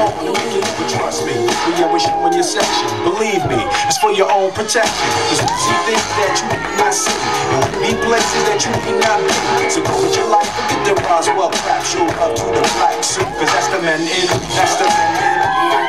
don't wanna make it, but trust me, we always showing your section. Believe me, it's for your own protection. Cause we see things that you may not see, and we be places that you may not be. So go with your life, forget the Roswell crap, show up to the black suit. Cause that's the men in, that's the men in.